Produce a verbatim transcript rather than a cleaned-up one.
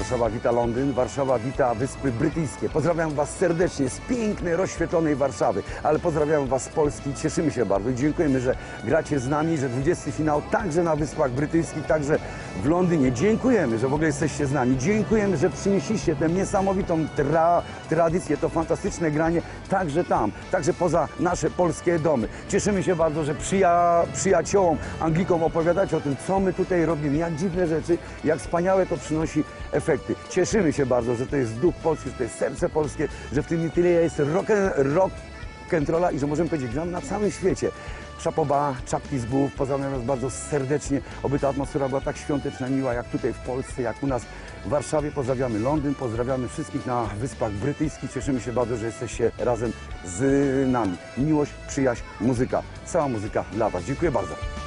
Warszawa wita Londyn, Warszawa wita Wyspy Brytyjskie. Pozdrawiam Was serdecznie z pięknej, rozświetlonej Warszawy, ale pozdrawiam Was z Polski, cieszymy się bardzo i dziękujemy, że gracie z nami, że dwudziesty finał także na Wyspach Brytyjskich, także w Londynie. Dziękujemy, że w ogóle jesteście z nami. Dziękujemy, że przynieśliście tę niesamowitą tra tradycję, to fantastyczne granie także tam, także poza nasze polskie domy. Cieszymy się bardzo, że przyja przyjaciołom, Anglikom opowiadacie o tym, co my tutaj robimy, jak dziwne rzeczy, jak wspaniałe to przynosi efekty. Cieszymy się bardzo, że to jest duch polski, że to jest serce polskie, że w tym nie tyle jest rock, rock and i że możemy powiedzieć, gram na całym świecie. Szapoba, czapki z głów, pozdrawiam Was bardzo serdecznie, oby ta atmosfera była tak świąteczna, miła jak tutaj w Polsce, jak u nas w Warszawie. Pozdrawiamy Londyn, pozdrawiamy wszystkich na Wyspach Brytyjskich. Cieszymy się bardzo, że jesteście razem z nami. Miłość, przyjaźń, muzyka, cała muzyka dla Was. Dziękuję bardzo.